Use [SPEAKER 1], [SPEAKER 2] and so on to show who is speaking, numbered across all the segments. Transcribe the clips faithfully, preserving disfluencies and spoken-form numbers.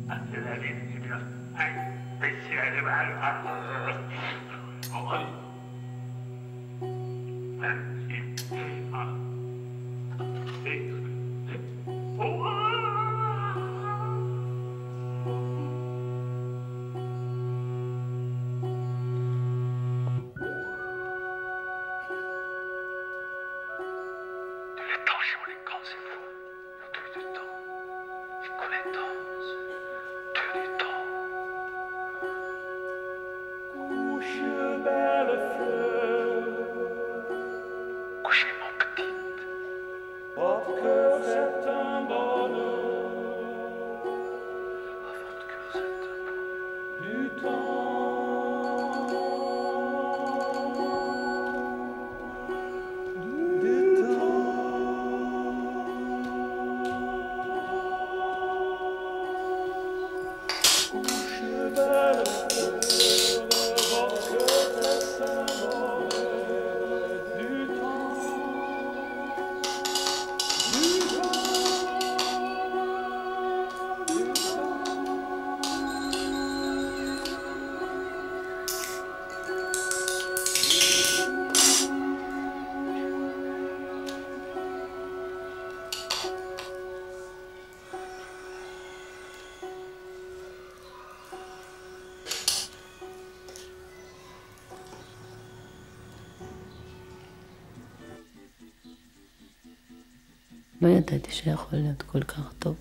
[SPEAKER 1] לא ידעתי שיכול להיות כל כך טוב.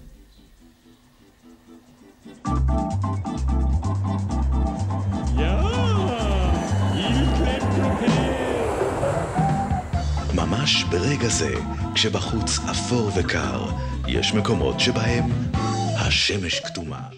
[SPEAKER 2] ממש ברגע זה, כשבחוץ אפור וקר, יש מקומות שבהם השמש כתומה.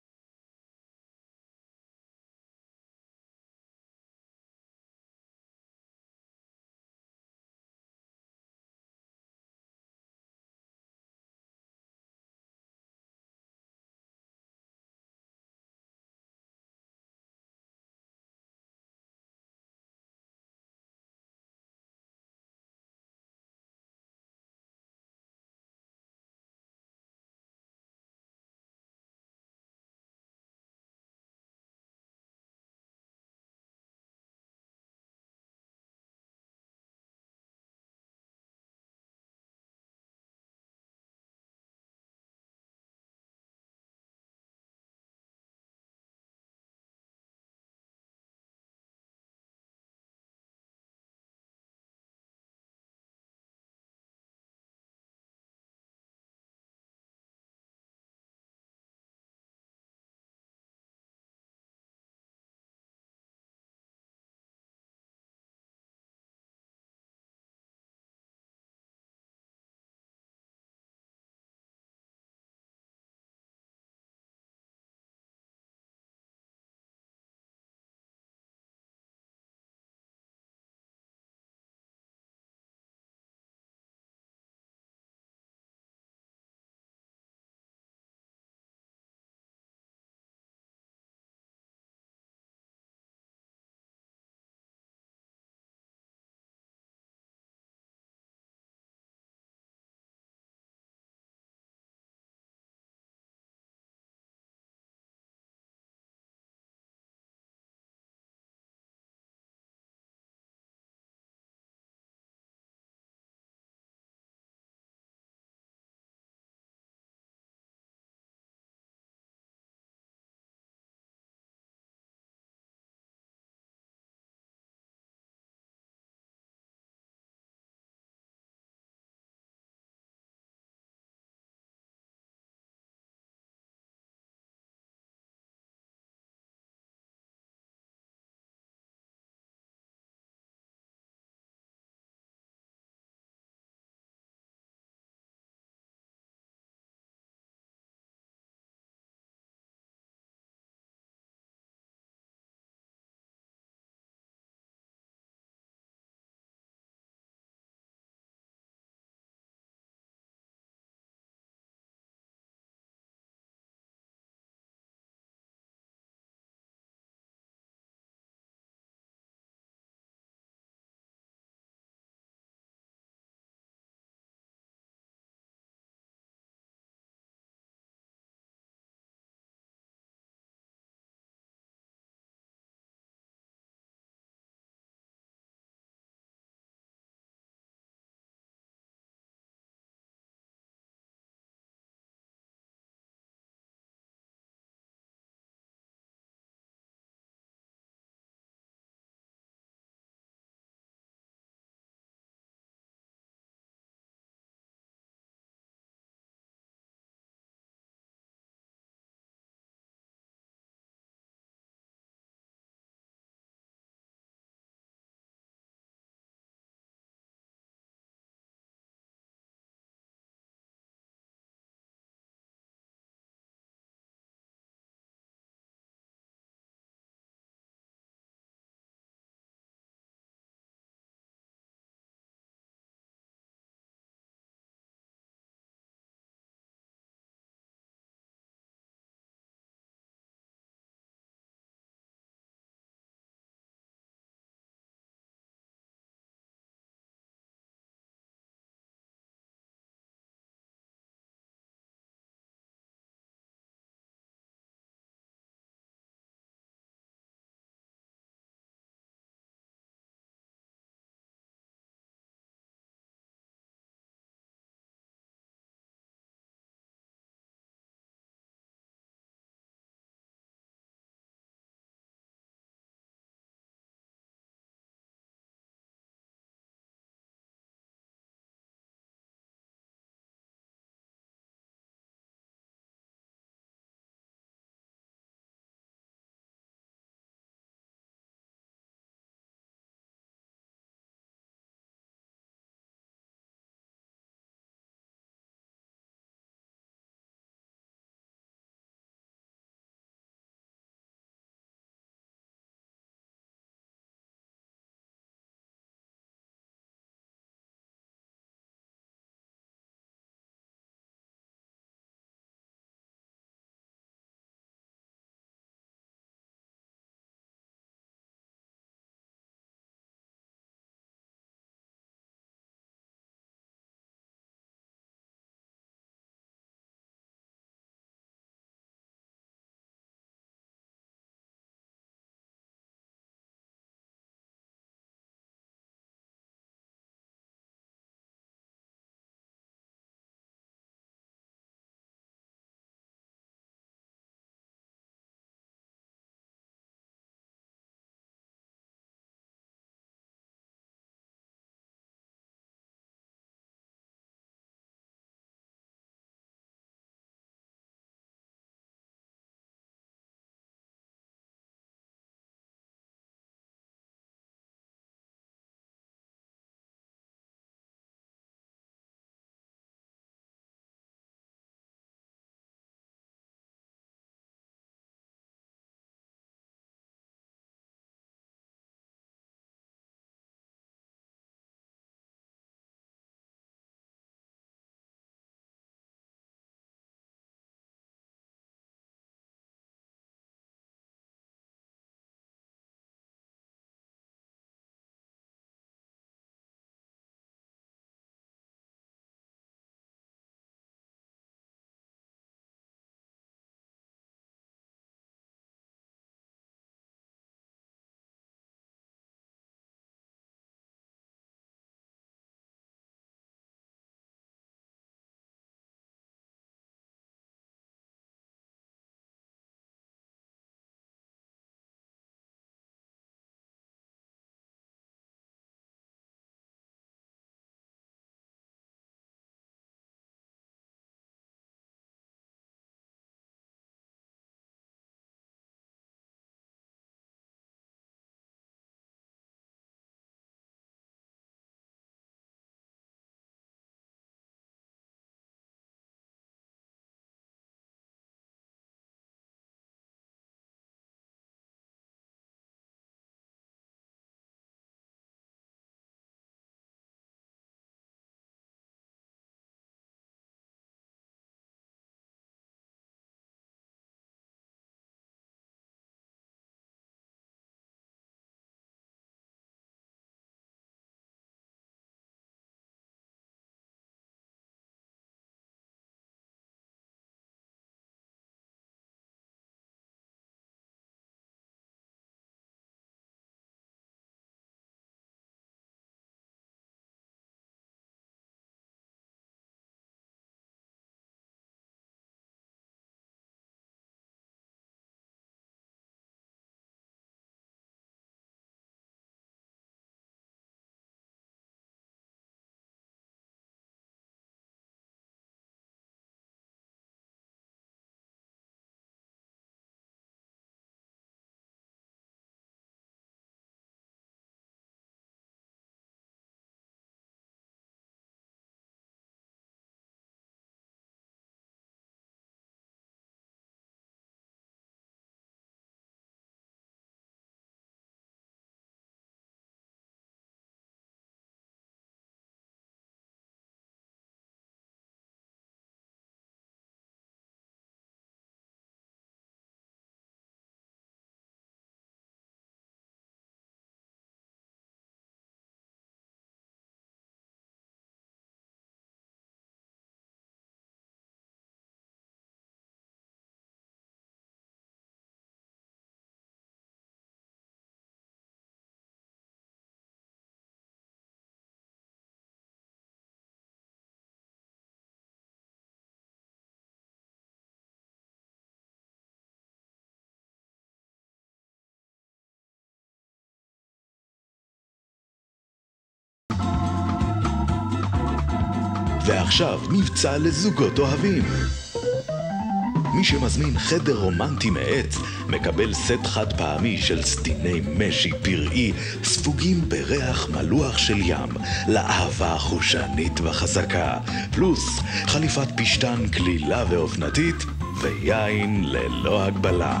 [SPEAKER 2] ועכשיו מבצע לזוגות אוהבים. מי שמזמין חדר רומנטי מעץ מקבל סט חד פעמי של סדיני משי פראי ספוגים בריח מלוח של ים לאהבה חושנית וחזקה, פלוס חליפת פשטן כלילה ואופנתית ויין ללא הגבלה.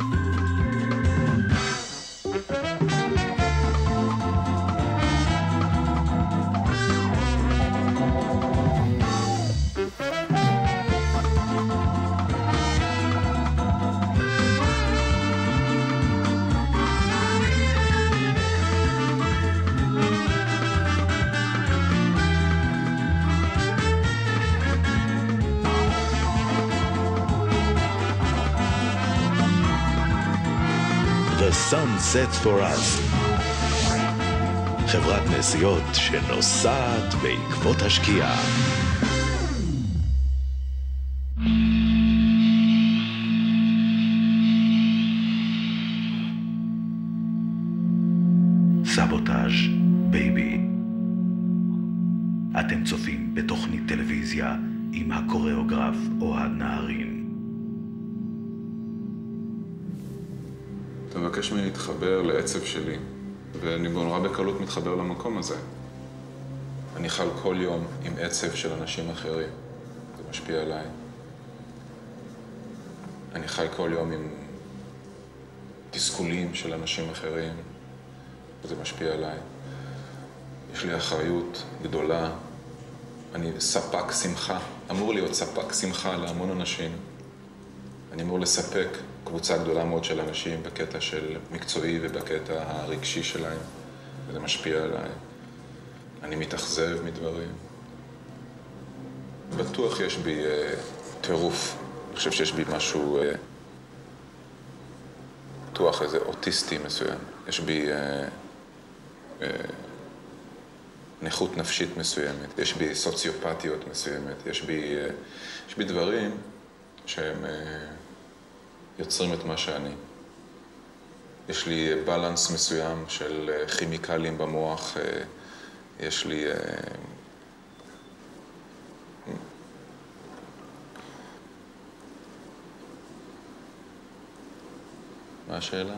[SPEAKER 2] The sun sets for us. חברת נסיעות שנוסעת בעקבות השקיעה. סבוטאז' בייבי. אתם צופים בתוכנית טלוויזיה עם הקוריאוגרף אוהד נהרין.
[SPEAKER 3] אתה מבקש ממני להתחבר לעצב שלי, ואני נורא בקלות מתחבר למקום הזה. אני חל כל יום עם עצב של אנשים אחרים, זה משפיע עליי. אני חי כל יום עם תסכולים של אנשים אחרים, וזה משפיע עליי. יש לי אחריות גדולה, אני ספק שמחה, אמור להיות ספק שמחה להמון אנשים. אני אמור לספק קבוצה גדולה מאוד של אנשים בקטע של מקצועי ובקטע הרגשי שלהם, וזה משפיע עליי. אני מתאכזב מדברים. בטוח יש בי אה, טירוף. אני חושב שיש בי משהו, אה, בטוח איזה אוטיסטי מסוים. יש בי אה, אה, נכות נפשית מסוימת, יש בי סוציופתיות מסוימת, יש בי, אה, יש בי דברים שהם אה, יוצרים את מה שאני. יש לי בלנס מסוים של כימיקלים במוח, יש לי... מה השאלה?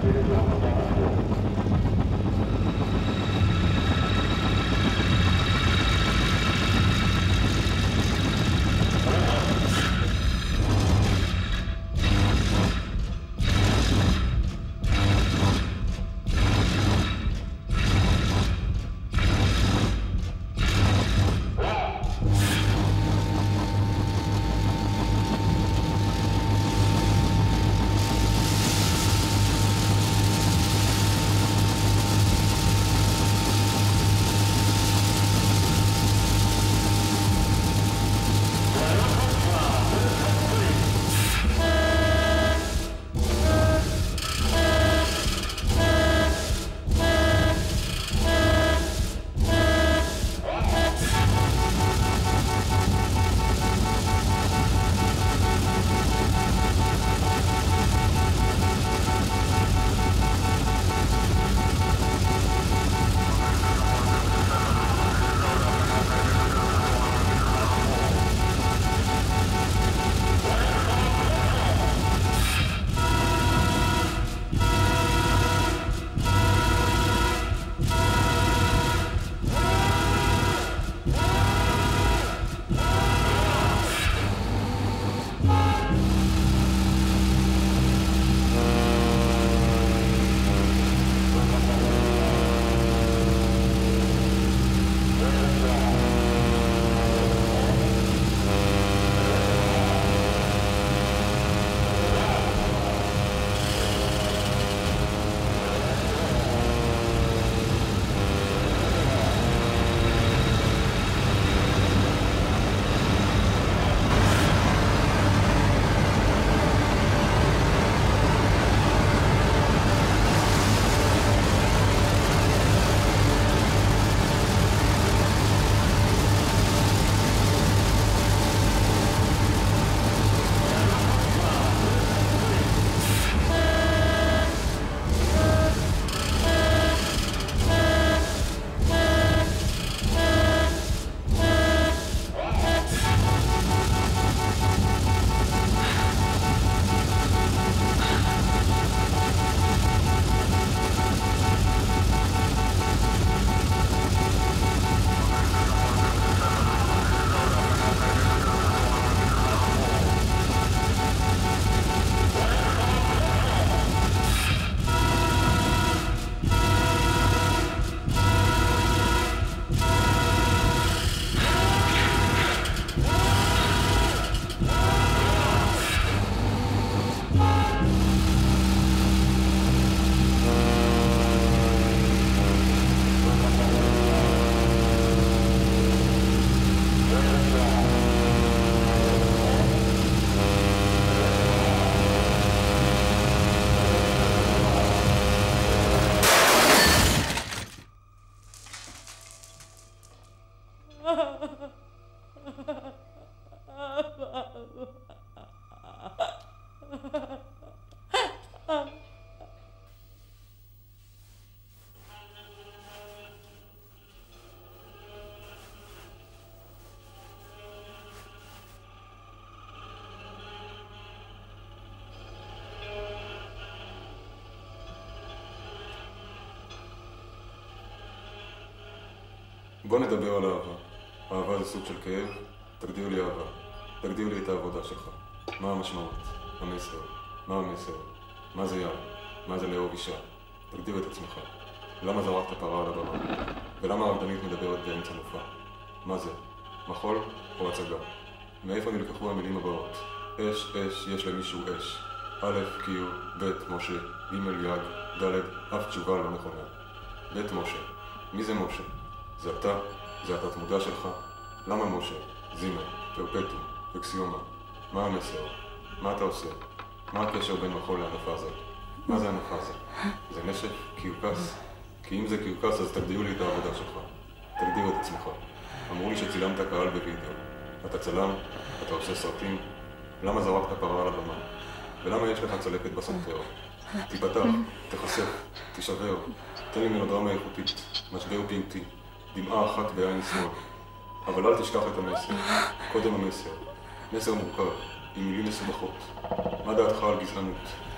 [SPEAKER 3] בוא נדבר על אהבה. אהבה זה סוג של כאב, תגדיר לי אהבה. תגדיר לי את העבודה שלך. מה המשמעות? המסר. מה המסר? מה זה ים? מה זה לאהוב אישה? תגדיר את עצמך. למה זרקת פרה על הבמה? ולמה הרקדנית מדברת באמצע מופע? מה זה? מחול או הצגה? מאיפה נלקחו המילים הבאות? אש, אש, יש למישהו אש. א', קיר, ב', משה, ג', יג, ד', אף תשובה לא נכונה. ב', משה. מי זה משה? זה אתה? זה התת מודע שלך? למה משה? זימה, פרפטום, אקסיומה. מה המסר? מה אתה עושה? מה הקשר בין מחול לענפה הזאת? מה זה ענפה הזאת? זה נשק? קרקס? כי אם זה קרקס אז תגדירו לי את העבודה שלך. תגדיר את עצמך. אמרו לי שצילמת קהל בווידאו. אתה צלם? אתה עושה סרטים? למה זרקת פרה על הבמה? ולמה יש לך צלקת בסנטר? תיפתח, תחשף, תישבר, תן לי מלודרמה איכותית, משבר פיוטי, דמעה אחת בעין שמאל. אבל אל תשכח את המסר. קודם המסר. מסר מורכב, עם מילים מסובכות. מה דעתך על גזענות?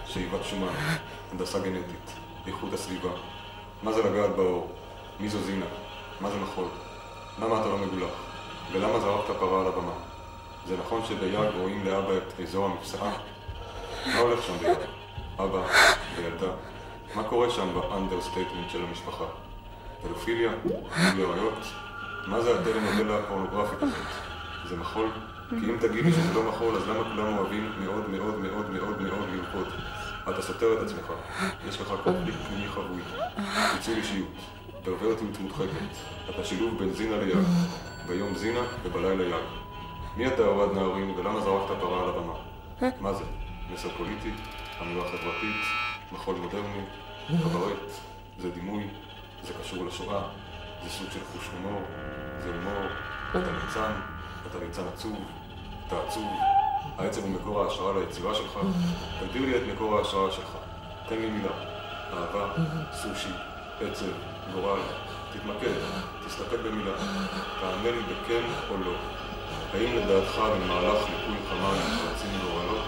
[SPEAKER 4] שאיבת שומן, הנדסה גנטית, איכות הסביבה. מה זה לגעת באור? מי זו זינה? מה זה מחול? למה אתה לא מגולח? ולמה זרקת פרה על הבמה? זה נכון שביד רואים לאבא את אזור המפסעה? מה הולך שם ביד? אבא וילדה? מה קורה שם באנדרסטייטמנט של המשפחה? פדופיליה? גילויות? מה זה הטלנובלה הפורנוגרפית הזאת? זה מחול? כי אם תגידי שזה לא מחול, אז למה כולם אוהבים מאוד מאוד מאוד מאוד מאוד לרקוד? אתה סותר את עצמך, יש לך קונפליקט פנימי חבוי, פיצול אישיות, פרוורטיות מודחקת, אתה שילוב בין זינה ליד, ביום זינה ובלילה יד. מי אתה אוהד נהרין ולמה זרקת פרה על הבמה? מה זה? מסר פוליטי? אמירה חברתית? מחול מודרני? קברט? זה דימוי? זה קשור לשואה? זה סוג של חוש הומור? זה הומור? אתה ליצן? אתה ליצן עצוב? אתה עצוב? העצב הוא מקור ההשראה ליצירה שלך? תגדיר לי את מקור ההשראה שלך. תן לי מילה. אהבה, סושי, עצב, גורל. תתמקד, תסתפק במילה. תענה לי בכן או לא. האם לדעתך במהלך ליקוי חמה נפרצים גורלות?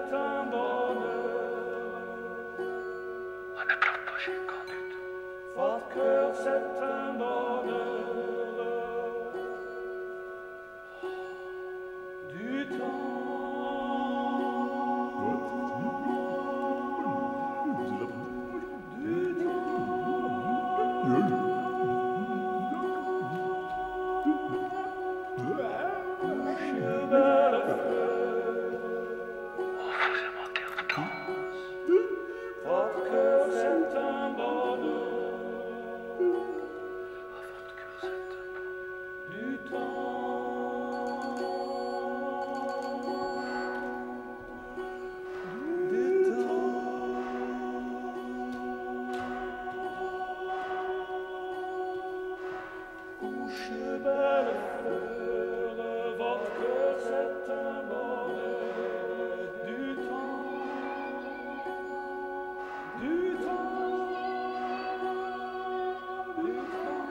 [SPEAKER 5] un bonheur.
[SPEAKER 6] On ne pleure pas chez le conduite.
[SPEAKER 5] Votre cœur, c'est un bonheur. Du temps. Du temps. Votre cœur, c'est un bonheur. Du temps. Du temps. Couche belle fleur, votre cœur, c'est un bonheur. Du temps. Du temps, du temps.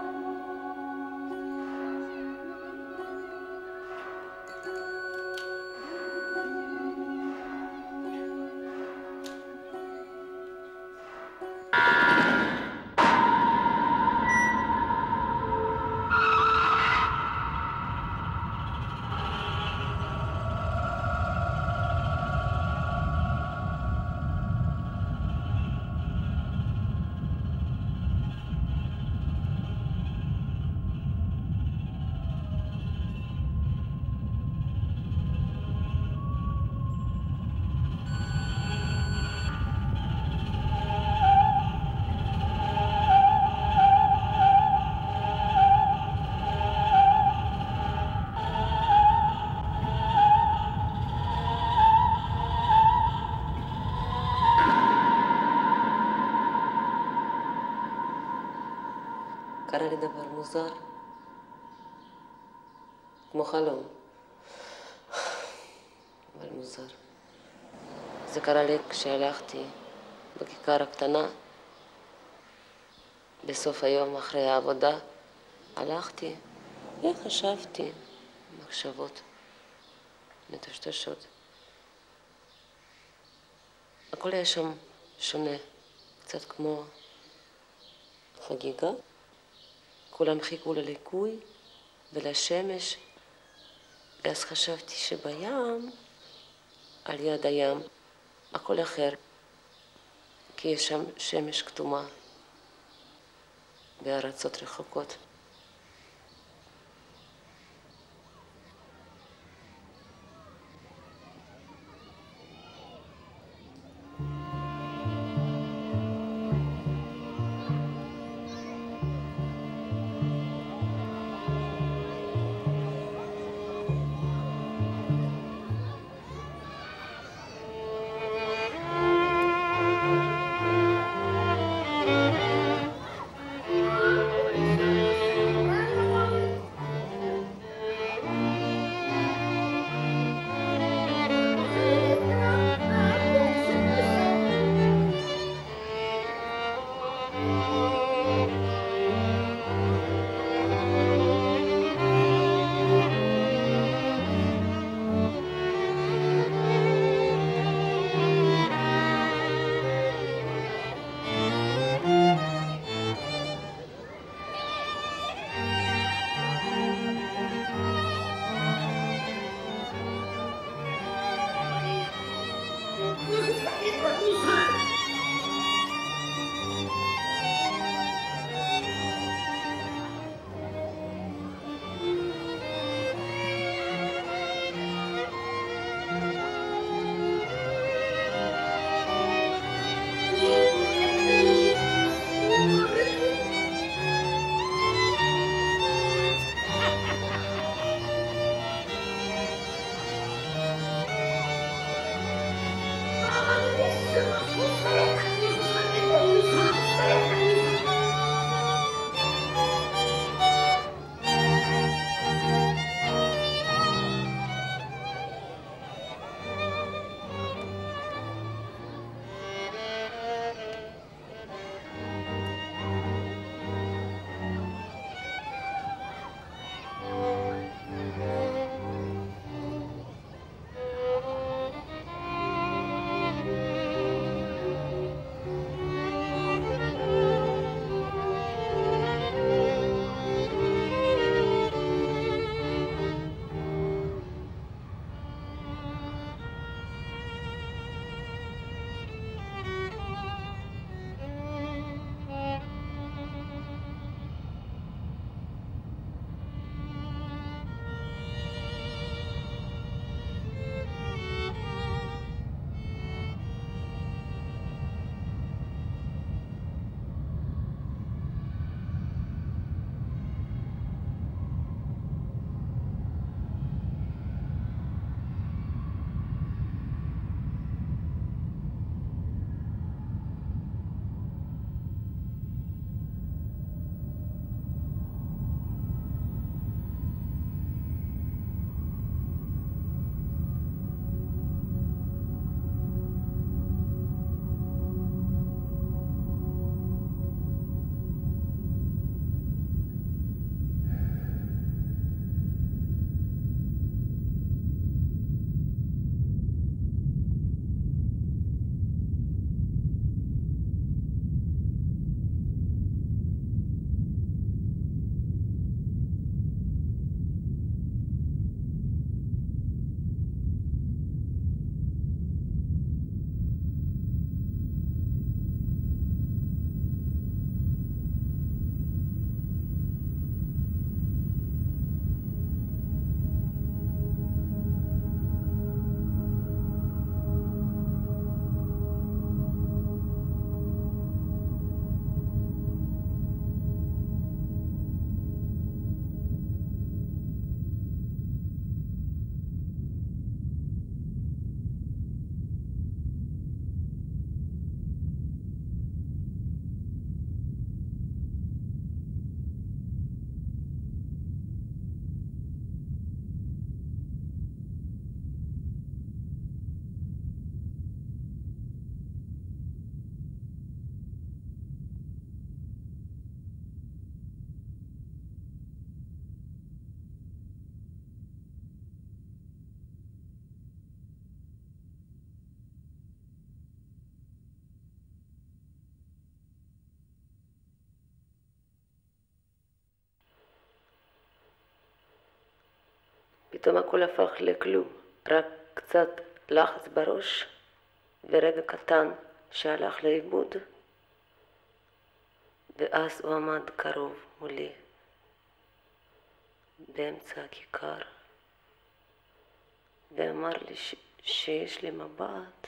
[SPEAKER 1] קרה לי דבר מוזר, כמו חלום, אבל מוזר. זה קרה לי כשהלכתי בכיכר הקטנה, בסוף היום אחרי העבודה, הלכתי וחשבתי, מחשבות מטושטשות. הכל היה שם שונה, קצת כמו חגיגה. כולם חיכו לליקוי ולשמש, ואז חשבתי שבים, על יד הים, הכל אחר, כי יש שם שמש כתומה בארצות רחוקות.
[SPEAKER 5] Thank you.
[SPEAKER 1] פתאום הכל הפך לכלום, רק קצת לחץ בראש ורגע קטן שהלך לאיבוד, ואז הוא עמד קרוב מולי באמצע הכיכר ואמר לי ש... שיש לי מבט.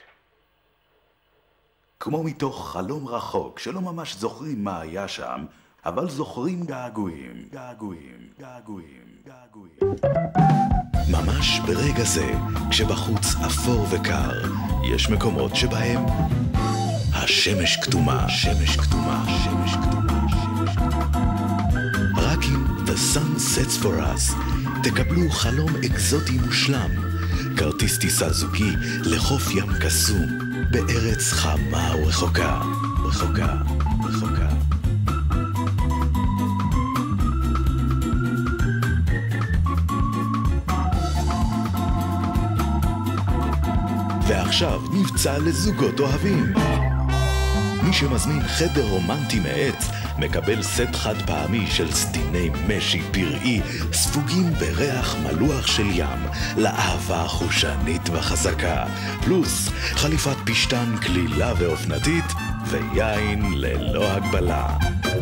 [SPEAKER 2] כמו מתוך חלום רחוק שלא ממש זוכרים מה היה שם, אבל זוכרים געגועים, געגועים, געגועים, געגועים. ממש ברגע זה, כשבחוץ אפור וקר, יש מקומות שבהם השמש כתומה, שמש כתומה, שמש כתומה, שמש כתומה. רק אם The Sun Sets For Us תקבלו חלום אקזוטי מושלם, כרטיס טיסה זוגי לחוף ים קסום, בארץ חמה ורחוקה, רחוקה, רחוקה. ועכשיו מבצע לזוגות אוהבים. מי שמזמין חדר רומנטי מעץ מקבל סט חד פעמי של סדיני משי פראי ספוגים בריח מלוח של ים לאהבה חושנית וחזקה, פלוס חליפת פשטן כלילה ואופנתית ויין ללא הגבלה.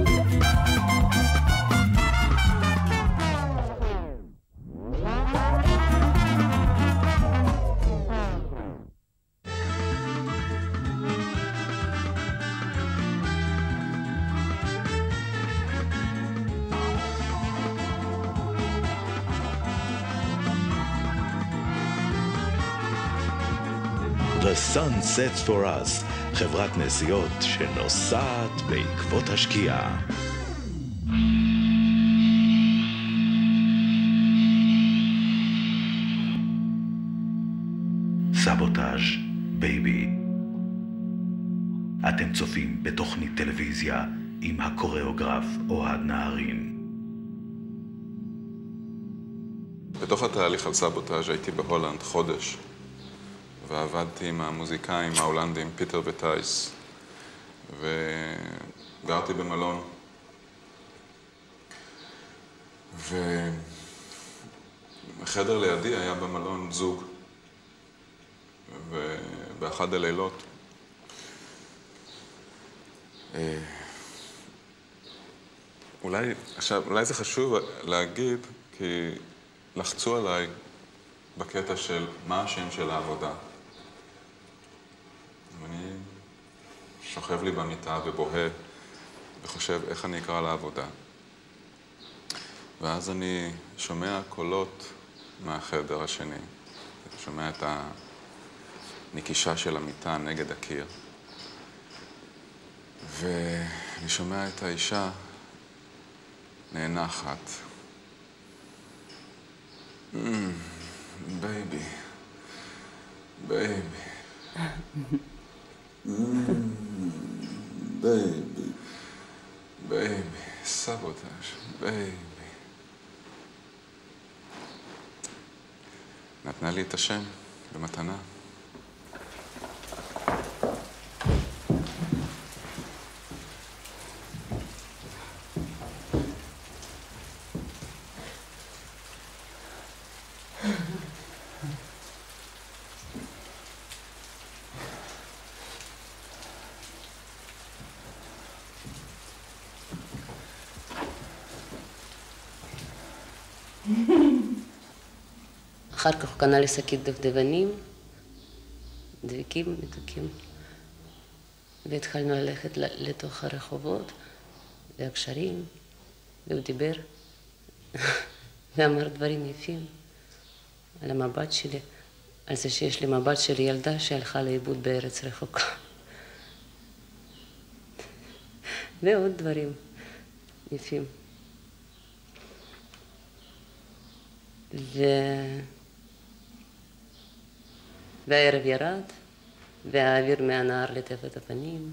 [SPEAKER 2] The Sun Sets For Us, חברת נסיעות שנוסעת בעקבות השקיעה. סבוטאז' בייבי. אתם צופים בתוכנית טלוויזיה עם הקוריאוגרף אוהד נהרין.
[SPEAKER 3] בתוך התהליך על סבוטאז' הייתי בהולנד חודש. ועבדתי עם המוזיקאים ההולנדים, פיטר וטייס, וגרתי במלון. וחדר לידי היה במלון זוג, ובאחד הלילות אולי, עכשיו, אולי זה חשוב להגיד, כי לחצו עליי בקטע של מה השם של העבודה. ואני שוכב לי במיטה ובוהה וחושב איך אני אקרא לעבודה. ואז אני שומע קולות מהחדר השני. שומע את הנקישה של המיטה נגד הקיר. ואני שומע את האישה נאנחת. בייבי, בייבי. בייבי, בייבי, סבוטאז' בייבי. נתנה לי את השם במתנה.
[SPEAKER 1] אחר כך הוא קנה לי שקית דובדבנים, דביקים, מתוקים, והתחלנו ללכת לתוך הרחובות והגשרים, והוא דיבר ואמר דברים יפים על המבט שלי, על זה שיש לי מבט של ילדה שהלכה לאיבוד בארץ רחוקה. ועוד דברים יפים. ו... והערב ירד, והאוויר מהנהר ליטף את הפנים,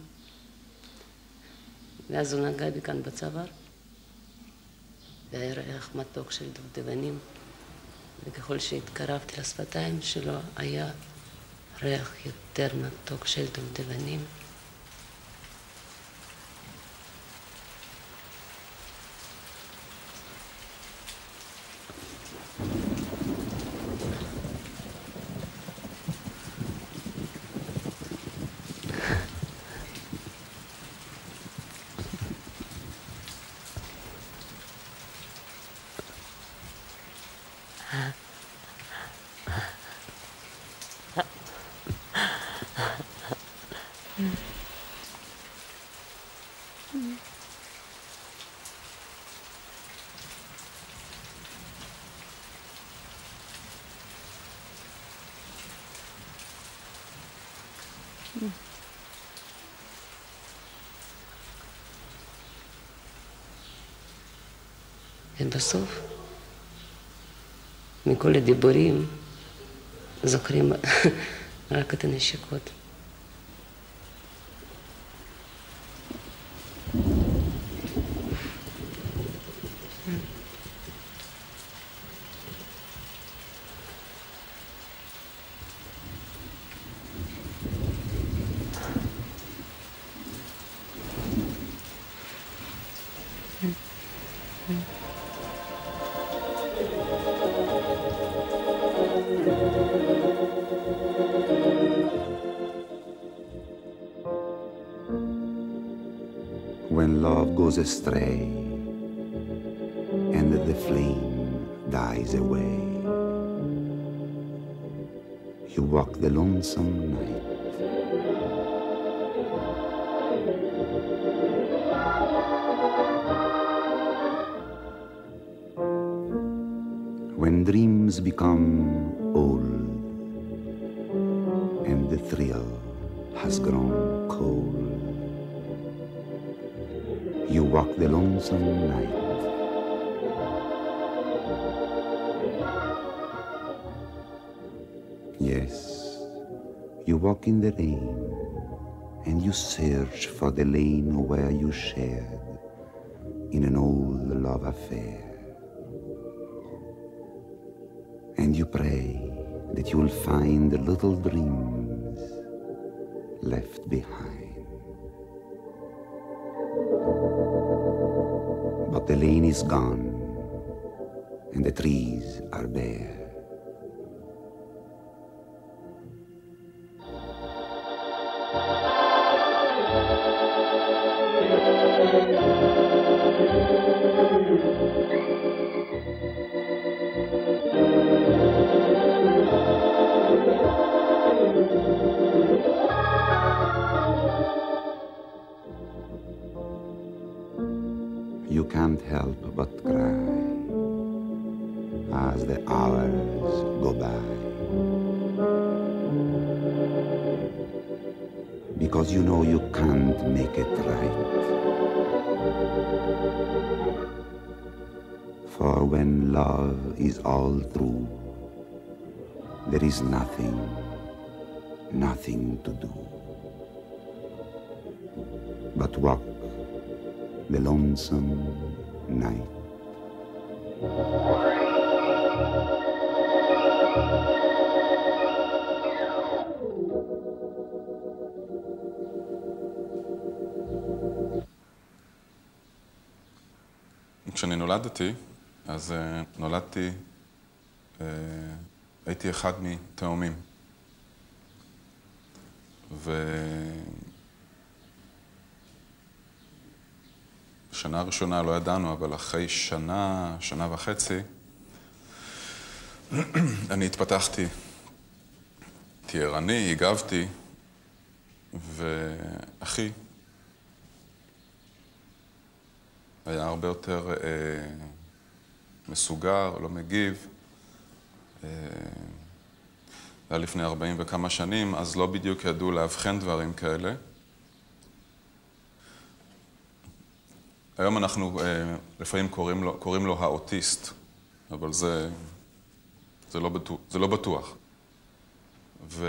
[SPEAKER 1] ואז הוא נגע בי כאן בצוואר, והיה ריח מתוק של דובדבנים, וככל שהתקרבתי לשפתיים שלו, היה ריח יותר מתוק של דובדבנים. ובסוף, מכל הדיבורים, זוכרים רק את הנשיקות.
[SPEAKER 7] When love goes astray and the flame dies away, you walk the lonesome night. When dreams become old and the thrill has grown cold, you walk the lonesome night. Yes, you walk in the rain and you search for the lane where you shared in an old love affair. And you pray that you'll find the little dreams left behind. But the lane is gone and the trees are bare. You can't help but cry as the hours go by, because you know you can't make it right. For when love is all through, there is nothing, nothing to do but walk the lonesome night.
[SPEAKER 3] כשאני נולדתי, אז uh, נולדתי, uh, הייתי אחד מתאומים. ו... בשנה הראשונה לא ידענו, אבל אחרי שנה, שנה וחצי, אני התפתחתי. הייתי ערני, הגבתי, ואחי היה הרבה יותר אה, מסוגר, לא מגיב. אה, היה לפני ארבעים וכמה שנים, אז לא בדיוק ידעו להבחן דברים כאלה. היום אנחנו אה, לפעמים קוראים לו, קוראים לו האוטיסט, אבל זה, זה, לא בטוח, זה לא בטוח. ו...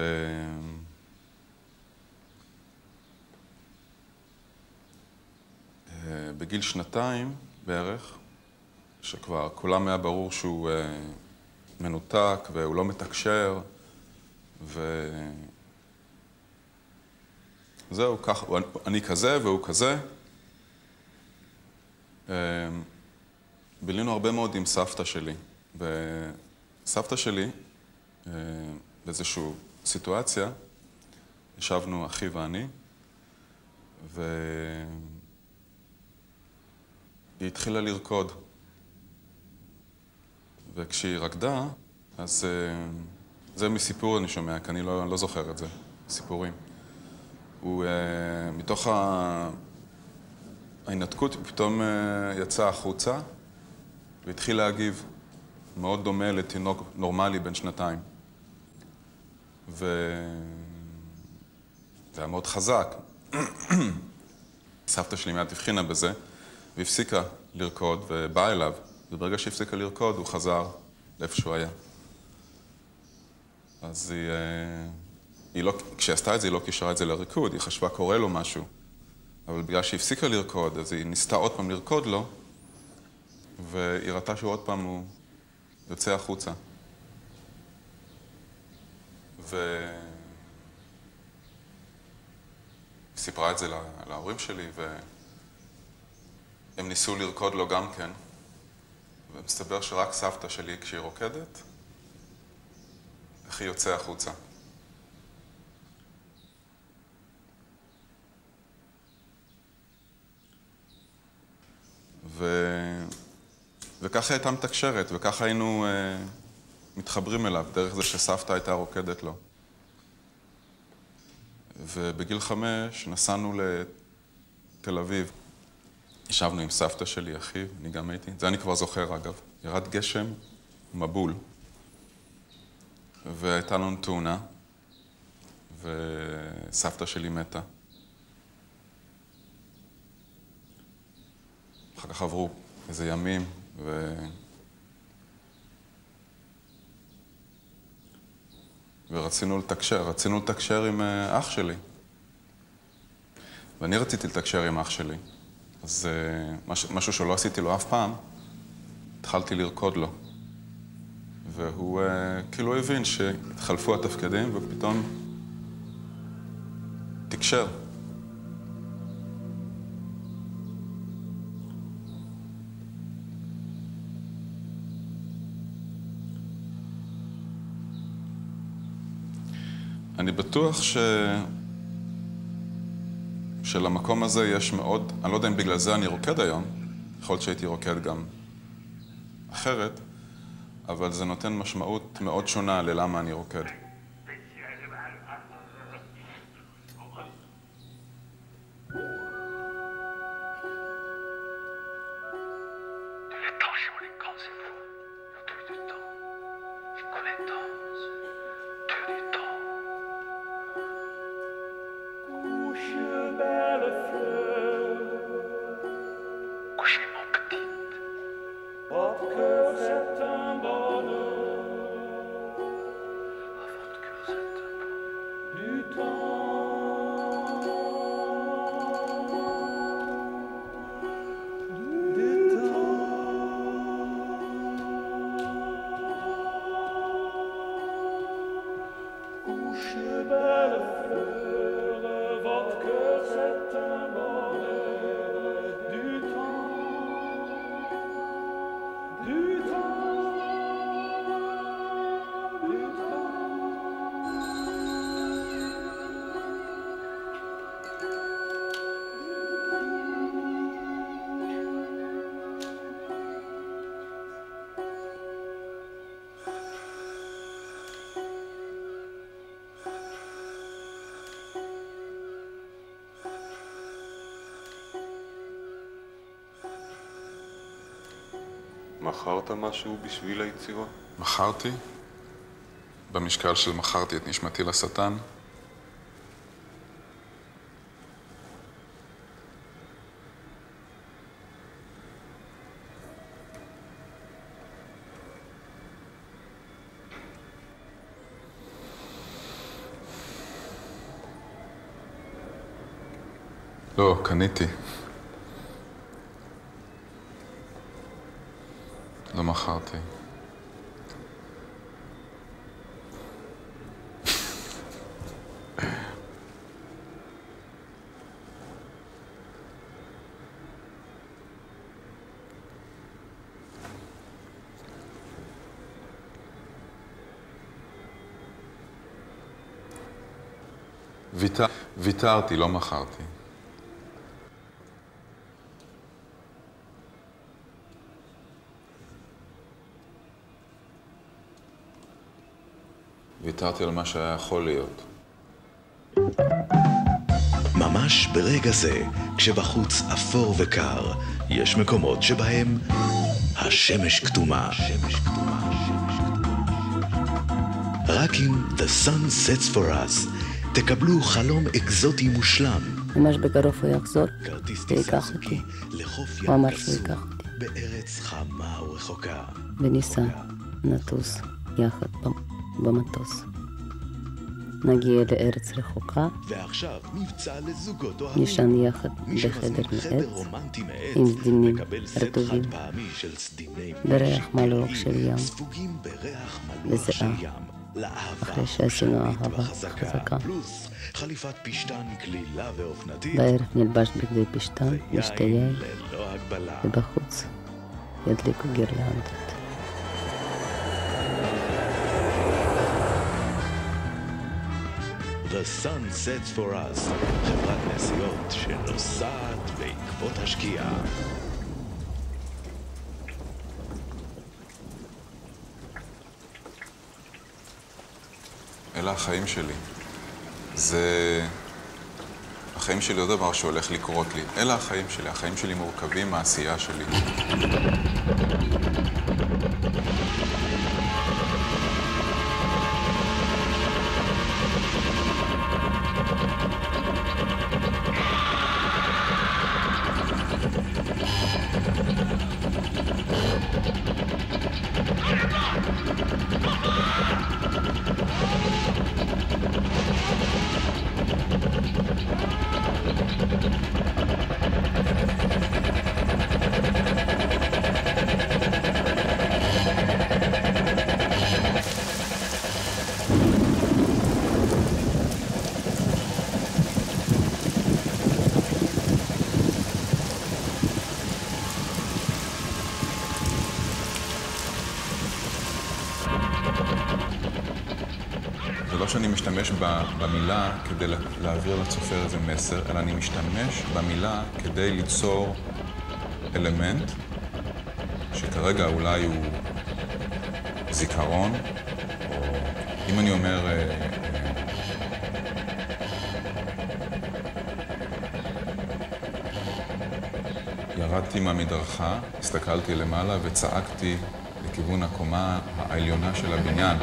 [SPEAKER 3] אה, בגיל שנתיים בערך, שכבר כולם היה ברור שהוא אה, מנותק והוא לא מתקשר, וזהו, כך, אני כזה והוא כזה. בילינו הרבה מאוד עם סבתא שלי, וסבתא שלי, באיזושהי סיטואציה, ישבנו אחי ואני, והיא התחילה לרקוד. וכשהיא רקדה, אז זה מסיפור אני שומע, כי אני לא, לא זוכר את זה, סיפורים. הוא מתוך ההינתקות, הוא פתאום יצא החוצה והתחיל להגיב. מאוד דומה לתינוק נורמלי בן שנתיים. וזה היה מאוד חזק. סבתא שלי מיד הבחינה בזה, והפסיקה לרקוד, ובאה אליו. וברגע שהפסיקה לרקוד, הוא חזר לאיפה שהוא היה. אז היא, היא לא, כשעשתה את זה, היא לא קישרה את זה לריקוד, היא חשבה קורה לו משהו. אבל בגלל שהיא הפסיקה לרקוד, אז היא ניסתה עוד פעם לרקוד לו, והיא ראתה שהוא עוד פעם הוא יוצא החוצה. ו... סיפרה את זה לה, להורים שלי, והם ניסו לרקוד לו גם כן. ומסתבר שרק סבתא שלי, כשהיא רוקדת, איך היא יוצא החוצה. ו... וככה הייתה מתקשרת, וככה היינו אה, מתחברים אליו, דרך זה שסבתא הייתה רוקדת לו. ובגיל חמש נסענו לתל אביב. ישבנו עם סבתא שלי, אחיו, אני גם הייתי. זה אני כבר זוכר, אגב. ירד גשם, מבול. והייתה לנו תאונה, וסבתא שלי מתה. אחר כך עברו איזה ימים, ו... ורצינו לתקשר, רצינו לתקשר עם אח שלי. ואני רציתי לתקשר עם אח שלי. אז משהו שלא עשיתי לו אף פעם, התחלתי לרקוד לו. והוא כאילו הבין שהתחלפו התפקידים ופתאום תקשר. אני בטוח ש... שלמקום הזה יש מאוד, אני לא יודע אם בגלל זה אני רוקד היום, יכול להיות שהייתי רוקד גם אחרת, אבל זה נותן משמעות מאוד שונה ללמה אני רוקד.
[SPEAKER 4] מכרת משהו בשביל היצירה?
[SPEAKER 3] מכרתי. במשקל של מכרתי את נשמתי לשטן. לא, קניתי. לא מכרתי. ויתר, ויתרתי, לא מכרתי. ויתרתי על מה שהיה יכול להיות.
[SPEAKER 2] ממש ברגע זה, כשבחוץ אפור וקר, יש מקומות שבהם השמש כתומה. רק אם The Sun Sets For Us תקבלו חלום אקזוטי מושלם.
[SPEAKER 1] ממש בקרוב הוא יחזור ויקח אותי. הוא אמר שהוא ייקח אותי.
[SPEAKER 2] בארץ חמה ורחוקה.
[SPEAKER 1] וניסה נטוס יחד במטוס. נגיע לארץ רחוקה.
[SPEAKER 2] ועכשיו מבצע לזוגות אוהבים.
[SPEAKER 1] נשן יחד בחדר מעץ עם סדינים רטובים בריח מלוח של ים וזיעה אחרי שעשינו אהבה חזקה.
[SPEAKER 2] חליפת פשטן, כלילה ואופנתית.
[SPEAKER 1] בערב נלבש בגדי פשטן, נשתה יין, ובחוץ ידליקו גירלנדות.
[SPEAKER 2] The Sun Sets For Us, חברת נסיעות שנוסעת בעקבות השקיעה.
[SPEAKER 3] אלה החיים שלי. זה... החיים שלי לא דבר שהולך לקרות לי. אלה החיים שלי. החיים שלי מורכבים מהעשייה שלי. לא שאני משתמש במילה כדי להעביר לצופר איזה מסר, אלא אני משתמש במילה כדי ליצור אלמנט שכרגע אולי הוא זיכרון, או אם אני אומר ירדתי מהמדרכה, הסתכלתי למעלה וצעקתי לכיוון הקומה העליונה של הבניין.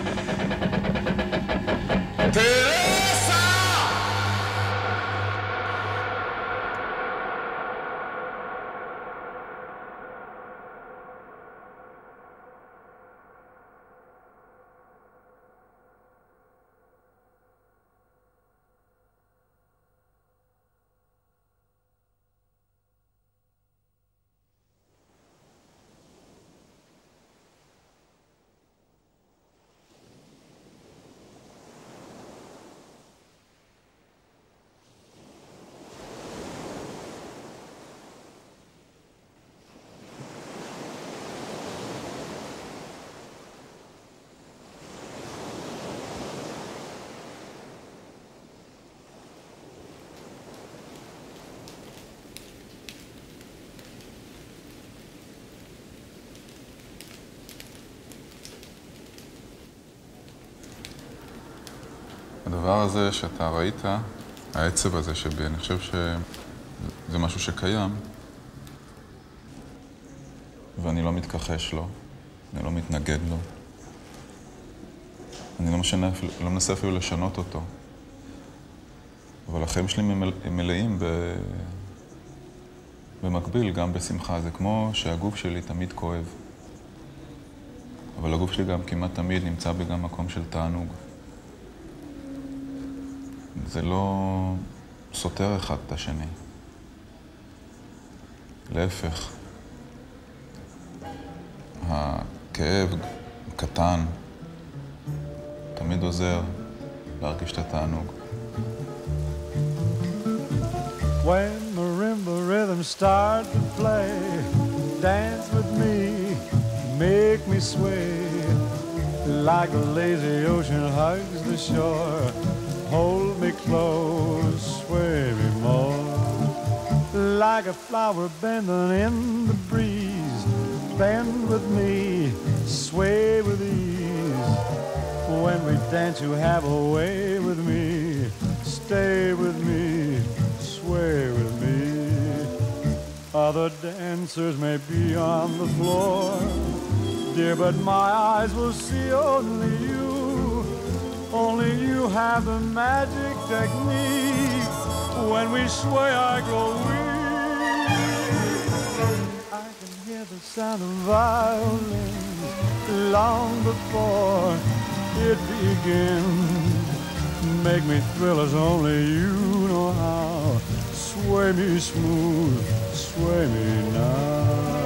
[SPEAKER 3] הדבר הזה שאתה ראית, העצב הזה שבי, אני חושב שזה משהו שקיים, ואני לא מתכחש לו, אני לא מתנגד לו. אני לא, משנה, לא מנסה אפילו לשנות אותו. אבל החיים שלי מלאים ב... במקביל, גם בשמחה. זה כמו שהגוף שלי תמיד כואב. אבל הגוף שלי גם כמעט תמיד נמצא בגם מקום של תענוג. זה לא סותר אחד את השני. להפך, הכאב קטן תמיד עוזר להרגיש את התענוג.
[SPEAKER 5] When marimba rhythms start to play, dance with me, make me sway, like a lazy ocean hugs the shore. Hold me close, sway me more, like a flower bending in the breeze. Bend with me, sway with ease. When we dance, you have a way with me. Stay with me, Other dancers may be on the floor, dear, but my eyes will see only you. Only you have the magic technique. When we sway, I grow weak. I can hear the sound of violins long before it begins. Make me thrill as only you know how. Sway me smooth, sway me now.